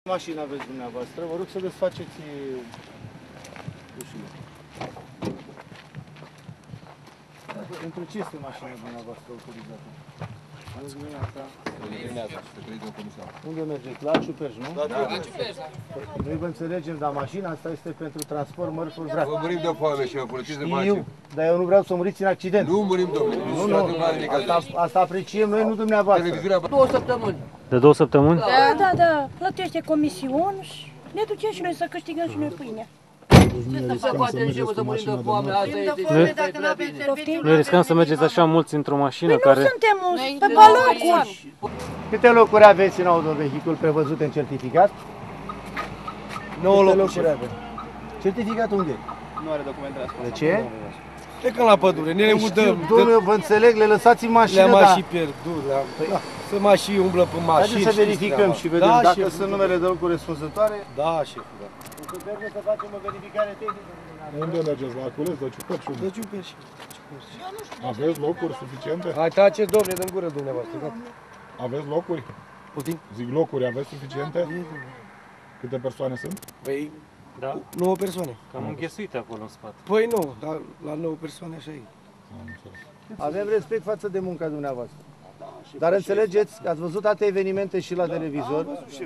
Mașina aveți dumneavoastră, vă rog să desfaceți ușile. Pentru ce este mașina dumneavoastră autorizată? Unde mergeți? La Ciuperci, nu? La Ciuperci. Noi vă înțelegem, dar mașina asta este pentru transport mărfuri gras. Vă murim de foame și vă folosiți de mașini. Dar eu nu vreau să muriți în accident. Nu murim, domnule. Nu. Asta apreciem noi, nu dumneavoastră. 2 săptămâni. De 2 săptămâni? Da. Plătește comisiuni și ne ducem și noi să câștigăm și noi pâine. Ce să poate nici să murim de foame? Asta este. Nu riscăm să mergeți așa mulți într-o mașină Păi care... nu suntem pe balocuri. Câte locuri aveți în autovehicul prevăzute în certificat? 9 locuri. Certificatul unde? Nu are documentele astea. De ce? Plecăm la pădure, ne udăm. Domnule, eu vă înțeleg, le lăsați în mașină, Le-am dar... și pierdut, să mai și umblă pe mașini. Haideți să verificăm și vedem da, dacă sunt numele de locuri răspunzătoare. Da, șeful, da. Să mergem să facem o verificare tehnică. Unde mergeți? La Aculeț, la Ciuperci? De Ciuperci. Aveți locuri suficiente? Hai, taceți, domnule, din gură dumneavoastră. Aveți locuri? Putin? Zic locuri, aveți suficiente? Câte persoane sunt? Păi, Da? 9 persoane. Cam înghesuite acolo în spate. Păi nu, dar la 9 persoane așa e. Avem respect față de munca dumneavoastră. Dar înțelegeți că ați văzut alte evenimente și la televizor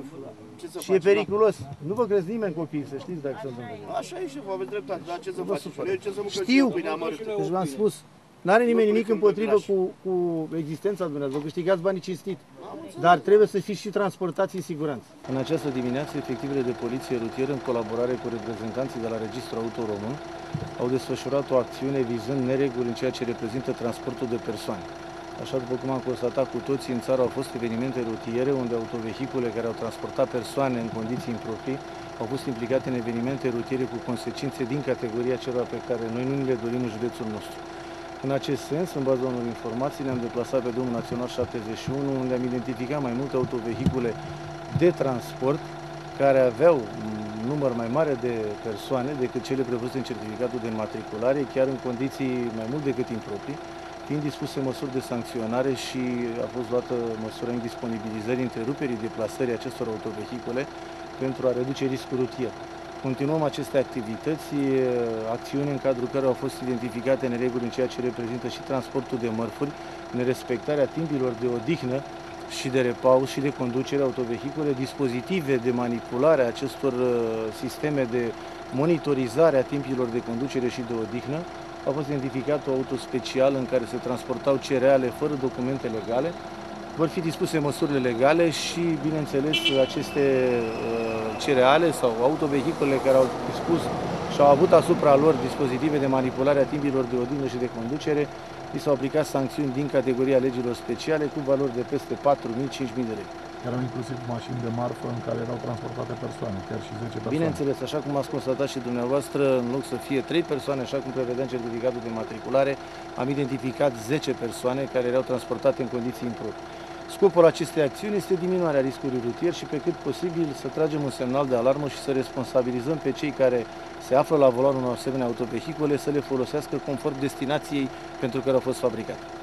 și e periculos. Nu vă crezi nimeni copiii, să știți dacă se întâmplă. Așa e, șef, aveți dreptate, dar ce să facem? Știu, deci v-am spus. N-are nimeni nimic împotrivă cu existența dumneavoastră, vă câștigați banii cinstit. Dar trebuie să fiți și transportați în siguranță. În această dimineață, efectivele de poliție rutieră, în colaborare cu reprezentanții de la Registrul Auto Român, au desfășurat o acțiune vizând nereguli în ceea ce reprezintă transportul de persoane. Așa după cum am constatat cu toții, în țară au fost evenimente rutiere unde autovehicule care au transportat persoane în condiții improprii au fost implicate în evenimente rutiere cu consecințe din categoria celor pe care noi nu le dorim în județul nostru. În acest sens, în baza unor informații, ne-am deplasat pe drumul național 71, unde am identificat mai multe autovehicule de transport care aveau un număr mai mare de persoane decât cele prevăzute în certificatul de înmatriculare, chiar în condiții mai mult decât improprii, fiind dispuse măsuri de sancționare și a fost luată măsura indisponibilizării, întreruperii deplasării acestor autovehicule pentru a reduce riscul rutier. Continuăm aceste activități, acțiuni în cadrul cărora au fost identificate nereguli în ceea ce reprezintă și transportul de mărfuri, nerespectarea timpilor de odihnă și de repaus și de conducere autovehicule, dispozitive de manipulare a acestor sisteme de monitorizare a timpilor de conducere și de odihnă. A fost identificat o auto special în care se transportau cereale fără documente legale. Vor fi dispuse măsurile legale și, bineînțeles, aceste cereale sau autovehiculele care au dispus și au avut asupra lor dispozitive de manipulare a timpilor de odihnă și de conducere, li s-au aplicat sancțiuni din categoria legilor speciale cu valori de peste 4.000-5.000 de lei. Erau inclusiv mașini de marfă în care erau transportate persoane, chiar și 10 persoane. Bineînțeles, așa cum ați constatat și dumneavoastră, în loc să fie 3 persoane, așa cum prevedea certificatul de matriculare, am identificat 10 persoane care erau transportate în condiții improprii. Scopul acestei acțiuni este diminuarea riscului rutier și pe cât posibil să tragem un semnal de alarmă și să responsabilizăm pe cei care se află la volanul unor asemenea autovehicule să le folosească conform destinației pentru care au fost fabricate.